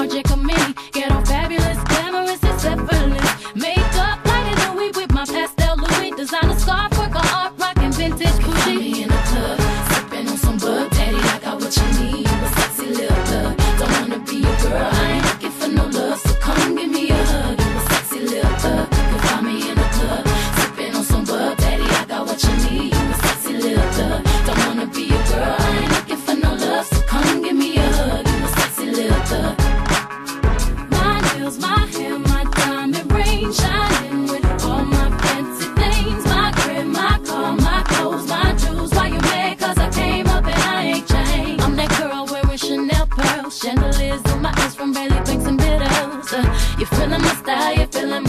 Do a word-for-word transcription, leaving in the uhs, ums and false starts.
project of many. Get all fabulous, glamorous, and effortless. Makeup like a Louis with my pastel Louis. Designer scarf, work of art, rockin' vintage Gucci. Me in the club, sippin' on some bug. Daddy, I got what you need. You a sexy little thug. Don't wanna be a girl, I ain't looking for no love. So come give me a hug. You a sexy little thug. You find me in the club, sippin' on some bug. Daddy, I got what you need. You a sexy little thug. Don't wanna be a girl, I ain't looking for no love. So come give me a hug. You a sexy little thug. My nails, my hair, my diamond ring, shining with all my fancy things. My crib, my car, my clothes, my jewels. Why you mad? Cause I came up and I ain't changed. I'm that girl wearing Chanel pearls, chandeliers in my eyes from Bailey Banks and Biddles. Uh, you feeling my style, you feeling my